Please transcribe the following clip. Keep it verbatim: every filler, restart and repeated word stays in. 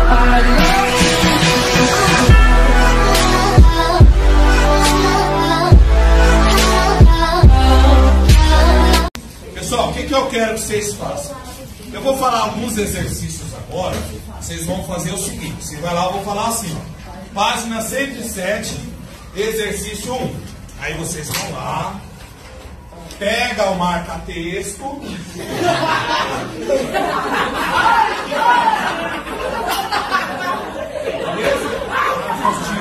Pessoal, o que, que eu quero que vocês façam? Eu vou falar alguns exercícios agora. Vocês vão fazer o seguinte: você vai lá, eu vou falar assim, ó, página cento e sete, exercício um. Aí vocês vão lá, pega o marca-texto. Beleza?